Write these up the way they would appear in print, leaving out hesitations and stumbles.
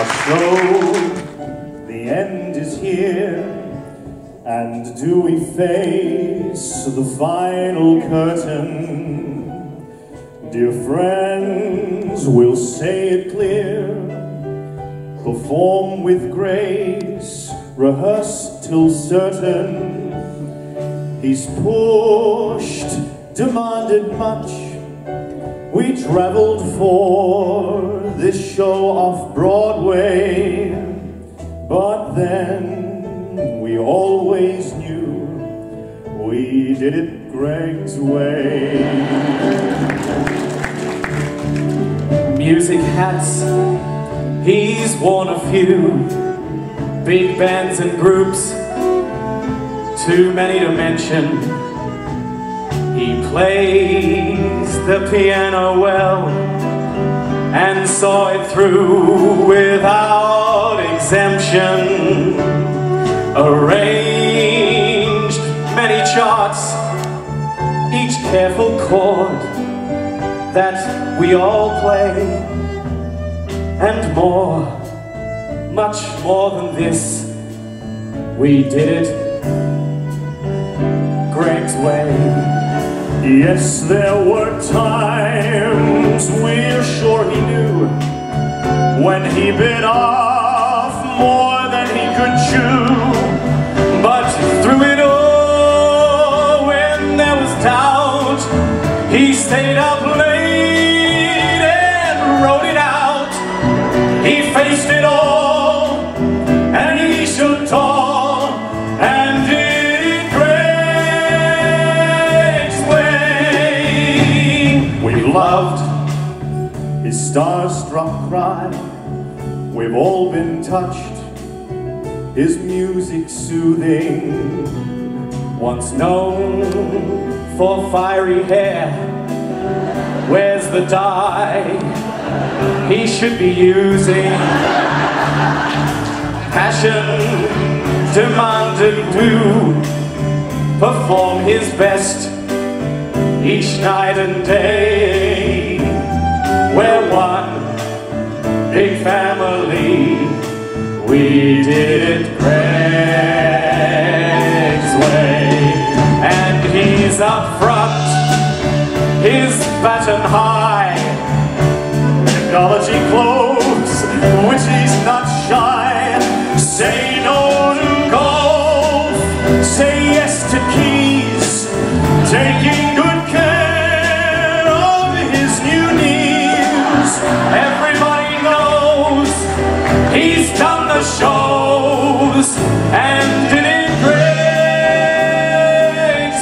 So, the end is here, and do we face the final curtain? Dear friends, we'll say it clear, perform with grace, rehearse till certain. He's pushed, demanded much. We traveled for this show off Broadway, but then we always knew we did it Greg's way. Music hats, he's worn a few. Big bands and groups, too many to mention. He plays the piano well and saw it through without exemption. Arranged many charts, each careful chord that we all play, and more, much more than this, we did it Greg's way. Yes, there were times we're sure he knew when he bit off more than he could chew. But through it all, when there was doubt, he stayed up late and wrote it out. He faced it all, and he stood tall, and did it Greg's way. We've loved his starstruck cry, we've all been touched, his music soothing. Once known for fiery hair, where's the dye he should be using? Passion demanded to perform his best each night and day. We're one big family, we did it Greg's way. And he's up front, his baton high, Technology clothes, which he's not shy. Say no to golf, say yes to keys, taking good care of his new knees. everybody knows he's done the shows and did it Greg's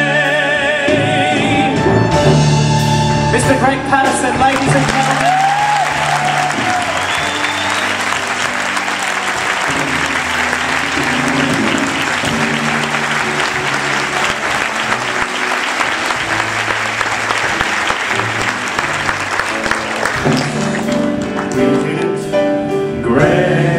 way. Mr. Greg Paterson, ladies and gentlemen. We did it Greg's